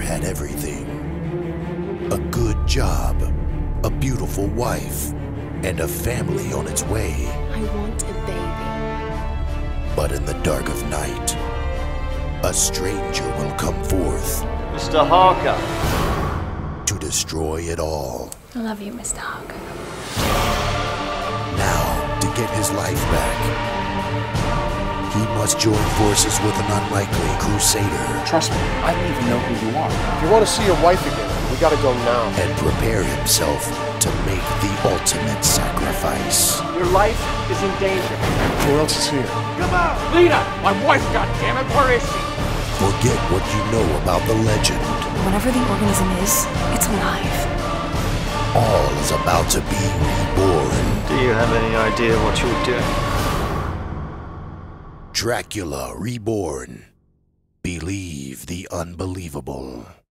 had everything. A good job, a beautiful wife, and a family on its way. I want a baby. But in the dark of night, a stranger will come forth Mr. Harker. to destroy it all. I love you, Mr. Harker. Now, to get his life back, he must join forces with an unlikely crusader Trust me, I don't even know who you are. If you want to see your wife again, we gotta go now. and prepare himself to make the ultimate sacrifice. Your life is in danger. Who else is here? Lena! My wife, goddammit! Where is she? Forget what you know about the legend. Whatever the organism is, it's alive. All is about to be reborn. Do you have any idea what you're doing? Dracula Reborn. Believe the unbelievable.